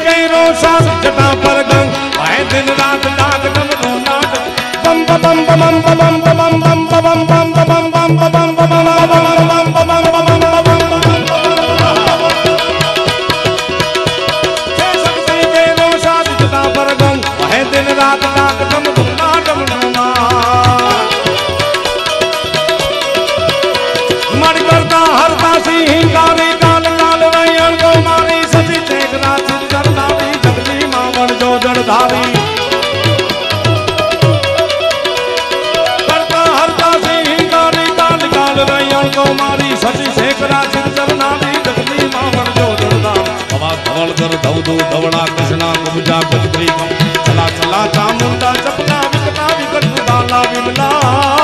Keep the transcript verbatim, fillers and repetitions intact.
के रोशा जटा पर गंग आए दिन रात डाक डम नाट बम बम बम बम बम बम बम बम बम बम बम बम बम बम बम शक्ति के रोशा जटा पर गंग आए दिन रात डाक डम नाट मर करता हरता सी हिंगारी काल काल रैयन को मारी सती तेग रात करनारी जगली मावन जो जड़धारी करता हरता सी हिंगारी काल काल रैयन को मारी सती तेग रात करनारी जगली मावन जो जड़धारी हवा धवल कर धवदू धवड़ा कृष्णा कुबजा कुजरी चला चला चामुंडा चपला विकटा विकट दाला विमला